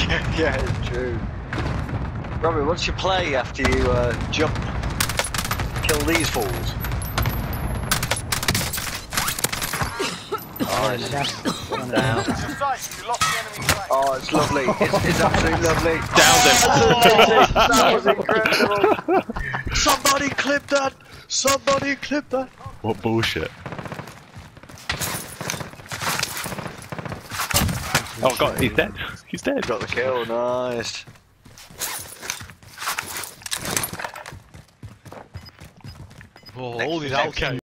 Yeah, it's true. Robert, what's your play after you jump? Kill these fools. Nice. One down. Oh, it's lovely. It's absolutely lovely. Downed him. That was incredible. Somebody clip that. Somebody clip that. What bullshit. Oh god, he's dead. He's dead. Got the kill, nice. Oh, holy hell,